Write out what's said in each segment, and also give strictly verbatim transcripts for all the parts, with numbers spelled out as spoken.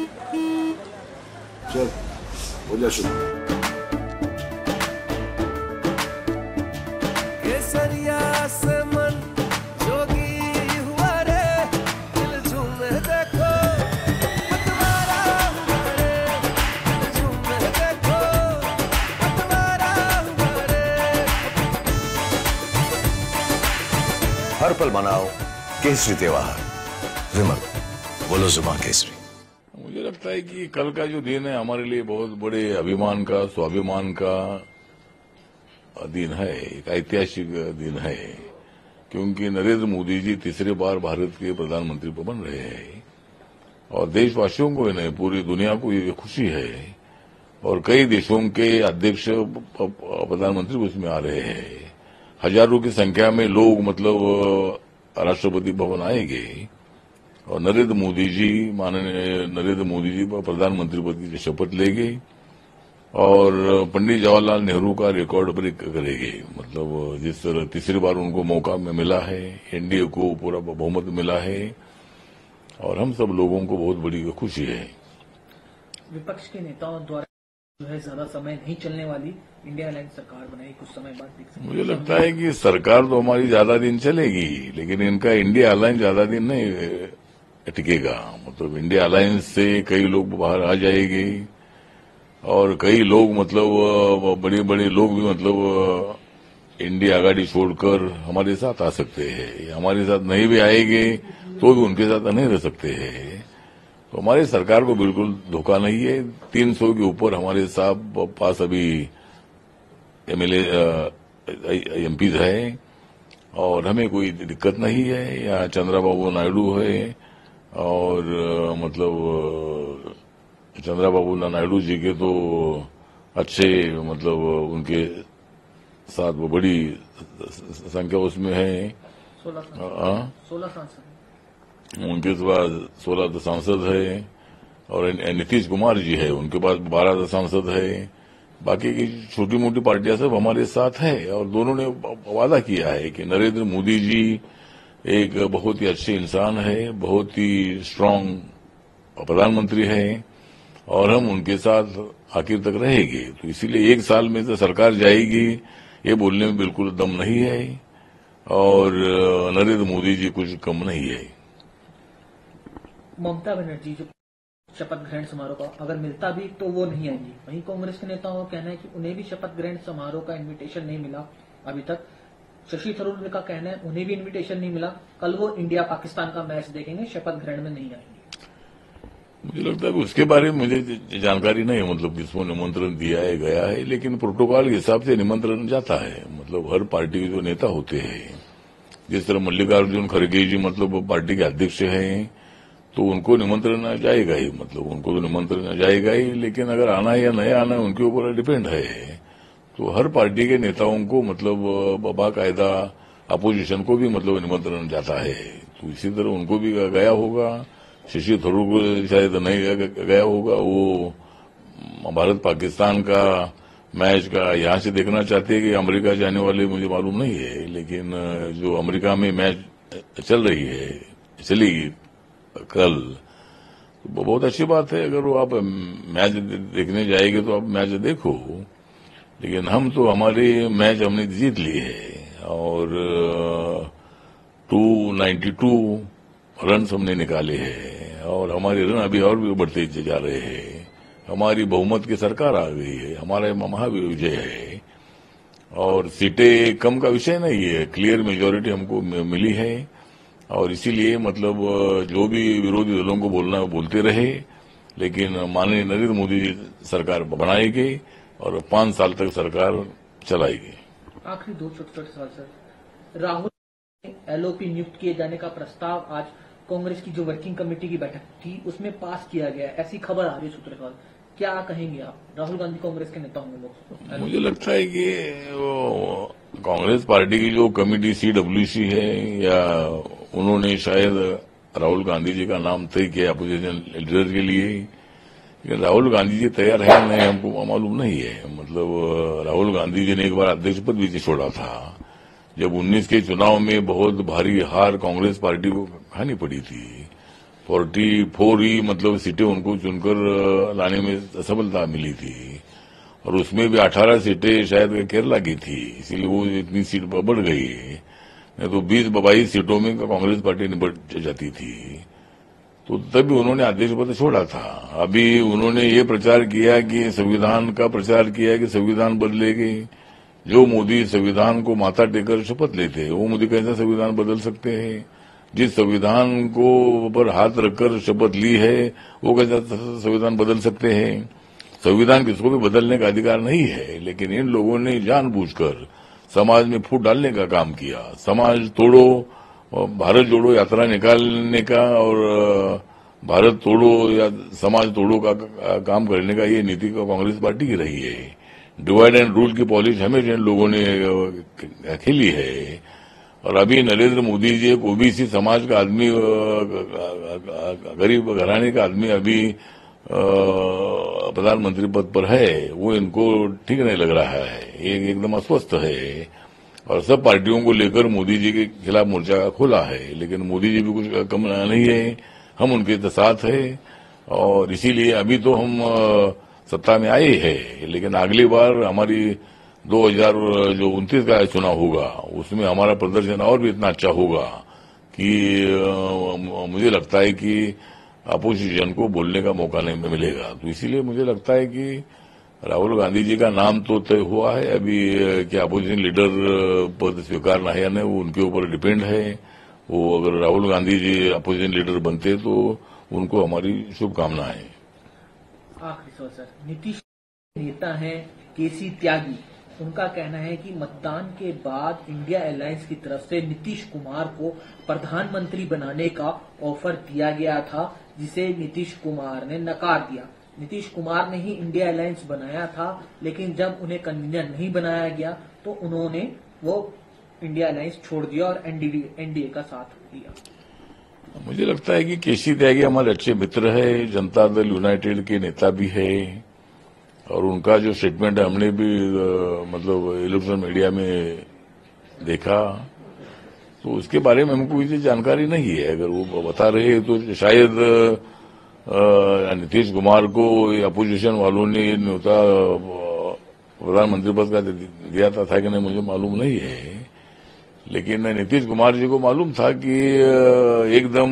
चल हो जा शुरू। केसरिया से मन जोगी हुआ रे, दिल झूमे देखो पतवारा हुआ रे, दिल झूमे देखो पतवारा हुआ रे। हर पल मनाओ केसरी त्योहार। विमल, बोलो जुबान केसरी। मुझे लगता है कि कल का जो दिन है हमारे लिए बहुत बड़े अभिमान का, स्वाभिमान का दिन है, एक ऐतिहासिक दिन है, क्योंकि नरेंद्र मोदी जी तीसरे बार भारत के प्रधानमंत्री बन रहे हैं और देशवासियों को नहीं पूरी दुनिया को ये खुशी है और कई देशों के अध्यक्ष प्रधानमंत्री उसमें आ रहे हैं। हजारों की संख्या में लोग मतलब राष्ट्रपति भवन आएंगे और नरेंद्र मोदी जी माननीय नरेंद्र मोदी जी प्रधानमंत्री पद की शपथ लेंगे और पंडित जवाहरलाल नेहरू का रिकॉर्ड ब्रेक करेंगे। मतलब जिस तरह तीसरी बार उनको मौका में मिला है, एनडीए को पूरा बहुमत मिला है और हम सब लोगों को बहुत बड़ी खुशी है। विपक्ष के नेताओं द्वारा जो है ज्यादा समय नहीं चलने वाली इंडिया अलायंस सरकार बनाई, कुछ समय बाद देख सकते। मुझे लगता है कि सरकार तो हमारी ज्यादा दिन चलेगी, लेकिन इनका इंडिया अलायंस ज्यादा दिन नहीं टिकेगा। मतलब इंडिया अलायंस से कई लोग बाहर आ जाएंगे और कई लोग मतलब बड़े बड़े लोग भी मतलब इंडिया आगाड़ी छोड़कर हमारे साथ आ सकते हैं, हमारे साथ नहीं भी आएंगे तो भी उनके साथ नहीं रह सकते हैं। तो हमारी सरकार को बिल्कुल धोखा नहीं है। तीन सौ के ऊपर हमारे साथ पास अभी एमएलए एमपी है और हमें कोई दिक्कत नहीं है। यहाँ चंद्रबाबू नायडू है और मतलब चंद्रबाबू नायडू जी के तो अच्छे मतलब उनके साथ वो बड़ी संख्या उसमें है, सोलह सांसद उनके पास सोलह सांसद है और नीतीश कुमार जी है, उनके पास बारह सांसद है। बाकी की छोटी मोटी पार्टियां सब हमारे साथ है और दोनों ने वादा किया है कि नरेंद्र मोदी जी एक बहुत ही अच्छे इंसान है, बहुत ही स्ट्रांग प्रधानमंत्री है और हम उनके साथ आखिर तक रहेंगे। तो इसीलिए एक साल में तो सरकार जाएगी ये बोलने में बिल्कुल दम नहीं है और नरेंद्र मोदी जी कुछ कम नहीं है। ममता बनर्जी जो शपथ ग्रहण समारोह का अगर मिलता भी तो वो नहीं आएंगी, वहीं कांग्रेस के नेताओं का कहना है कि उन्हें भी शपथ ग्रहण समारोह का इनविटेशन नहीं मिला अभी तक। शशि थरूर का कहना है उन्हें भी इनविटेशन नहीं मिला, कल वो इंडिया पाकिस्तान का मैच देखेंगे, शपथ ग्रहण में नहीं आएंगे। मुझे लगता है कि उसके बारे में मुझे जानकारी नहीं है, मतलब किसको निमंत्रण दिया है गया है, लेकिन प्रोटोकॉल के हिसाब से निमंत्रण जाता है। मतलब हर पार्टी के जो नेता होते हैं, जिस तरह मल्लिकार्जुन खड़गे जी मतलब पार्टी के अध्यक्ष हैं तो उनको निमंत्रण जाएगा ही, मतलब उनको तो निमंत्रण जाएगा ही, लेकिन अगर आना है या नहीं आना है उनके ऊपर डिपेंड है। तो हर पार्टी के नेताओं को मतलब बाकायदा अपोजिशन को भी मतलब निमंत्रण जाता है, तो इसी तरह उनको भी गया होगा। शशि थरूर को शायद नहीं गया होगा, वो भारत पाकिस्तान का मैच का यहाँ से देखना चाहते हैं कि अमेरिका जाने वाले मुझे मालूम नहीं है, लेकिन जो अमेरिका में मैच चल रही है चलेगी कल, तो बहुत अच्छी बात है। अगर वो आप मैच देखने जाएंगे तो आप मैच देखो, लेकिन हम तो हमारे मैच हमने जीत लिए है और टू नाइन्टी टू रन हमने निकाले हैं और हमारे रन अभी और भी बढ़ते जा रहे हैं। हमारी बहुमत की सरकार आ गई है, हमारा महाविजय है और सीटें कम का विषय नहीं है, क्लियर मेजोरिटी हमको मिली है और इसीलिए मतलब जो भी विरोधी दलों को बोलना है बोलते रहे, लेकिन माननीय नरेंद्र मोदी जी सरकार बनाएगी और पांच साल तक सरकार चलाएगी। आखिरी दो छोटे छोटे सवाल सर, राहुल एलओपी नियुक्त किए जाने का प्रस्ताव आज कांग्रेस की जो वर्किंग कमेटी की बैठक थी उसमें पास किया गया, ऐसी खबर आ रही है सूत्रकार, क्या कहेंगे आप? राहुल गांधी कांग्रेस के नेता होंगे लोग? मुझे लगता है कि वो कांग्रेस पार्टी की जो कमेटी सीडब्ल्यूसी है या उन्होंने शायद राहुल गांधी जी का नाम तय किया अपोजिशन लीडर के लिए, लेकिन राहुल गांधी जी तैयार है नहीं हमको मालूम नहीं है। मतलब राहुल गांधी जी ने एक बार अध्यक्ष पद भी छोड़ा था जब उन्नीस के चुनाव में बहुत भारी हार कांग्रेस पार्टी को खानी पड़ी थी, फोर्टी फोर ही मतलब सीटें उनको चुनकर लाने में सफलता मिली थी, और उसमें भी अठारह सीटें शायद केरला की थी, इसीलिए वो इतनी सीट बढ़ गई। नहीं तो बीस बाईस सीटों में कांग्रेस पार्टी निपट जाती थी। तो तभी उन्होंने अध्यक्ष पद छोड़ा था। अभी उन्होंने ये प्रचार किया कि संविधान का प्रचार किया कि संविधान बदलेगी। जो मोदी संविधान को माथा टेकर शपथ लेते, वो मोदी कैसा संविधान बदल सकते हैं? जिस संविधान को पर हाथ रखकर शपथ ली है, वो कैसा संविधान बदल सकते हैं? संविधान किसको भी बदलने का अधिकार नहीं है, लेकिन इन लोगों ने जानबूझकर समाज में फूट डालने का काम किया। समाज तोड़ो, भारत जोड़ो यात्रा निकालने का और भारत तोड़ो या समाज तोड़ो का काम करने का ये नीति कांग्रेस पार्टी की रही है। डिवाइड एंड रूल की पॉलिश हमेशा इन लोगों ने खेली है। और अभी नरेंद्र मोदी जी एक ओबीसी समाज का आदमी, गरीब घराने का आदमी अभी प्रधानमंत्री पद पर है, वो इनको ठीक नहीं लग रहा है, ये एकदम अस्वस्थ है। और सब पार्टियों को लेकर मोदी जी के खिलाफ मोर्चा खोला है, लेकिन मोदी जी भी कुछ कम नहीं है, हम उनके साथ है। और इसीलिए अभी तो हम सत्ता में आए हैं, लेकिन अगली बार हमारी दो हजार जो उनतीस का चुनाव होगा, उसमें हमारा प्रदर्शन और भी इतना अच्छा होगा कि मुझे लगता है कि अपोजिशन को बोलने का मौका नहीं मिलेगा। तो इसीलिए मुझे लगता है कि राहुल गांधी जी का नाम तो तय हुआ है, अभी क्या अपोजिशन लीडर पद स्वीकारना है या नहीं वो उनके ऊपर डिपेंड है। वो अगर राहुल गांधी जी अपोजिशन लीडर बनते तो उनको हमारी शुभकामनाएं। आखिरी सवाल सर, नीतीश नेता हैं केसी त्यागी, उनका कहना है कि मतदान के बाद इंडिया अलायंस की तरफ से नीतीश कुमार को प्रधानमंत्री बनाने का ऑफर दिया गया था, जिसे नीतीश कुमार ने नकार दिया। नीतीश कुमार ने ही इंडिया अलायंस बनाया था, लेकिन जब उन्हें कन्वीनर नहीं बनाया गया तो उन्होंने वो इंडिया अलायंस छोड़ दिया और एनडीए का साथ दिया। मुझे लगता है कि केसी त्यागी हमारे अच्छे मित्र है, जनता दल यूनाइटेड के नेता भी है, और उनका जो स्टेटमेंट है हमने भी मतलब इलेक्ट्रॉनिक मीडिया में देखा, तो उसके बारे में हमको कोई जानकारी नहीं है। अगर वो बता रहे हैं तो शायद नीतीश कुमार को अपोजिशन वालों ने न्योता प्रधानमंत्री पद का दिया था, था कि नहीं मुझे मालूम नहीं है, लेकिन नीतीश कुमार जी को मालूम था कि एकदम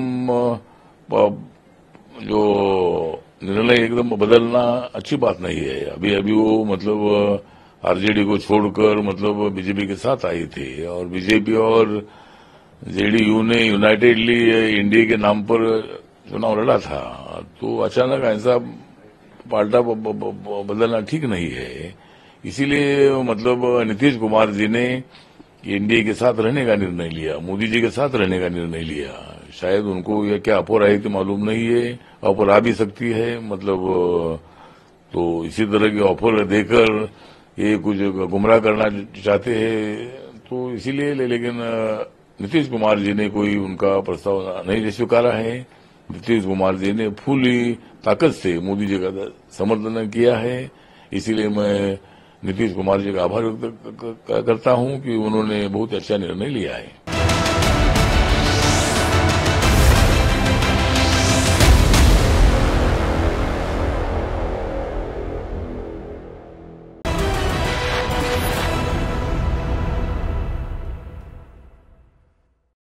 जो निर्णय एकदम बदलना अच्छी बात नहीं है। अभी अभी वो मतलब आरजेडी को छोड़कर मतलब बीजेपी के साथ आई थी, और बीजेपी और जेडीयू ने यूनाइटेडली इंडिया के नाम पर चुनाव लड़ा था। तो अचानक ऐसा पाल्टा बदलना ठीक नहीं है। इसीलिए मतलब नीतीश कुमार जी ने एनडीए के साथ रहने का निर्णय लिया, मोदी जी के साथ रहने का निर्णय लिया। शायद उनको यह क्या अफवाह आई थी मालूम नहीं है, ऑफर आ भी सकती है, मतलब तो इसी तरह की ऑफर देकर ये कुछ गुमराह करना चाहते हैं। तो इसीलिए, लेकिन नीतीश कुमार जी ने कोई उनका प्रस्ताव नहीं स्वीकारा है। नीतीश कुमार जी ने फुली ताकत से मोदी जी का समर्थन किया है। इसीलिए मैं नीतीश कुमार जी का आभार व्यक्त करता हूं कि उन्होंने बहुत अच्छा निर्णय लिया है।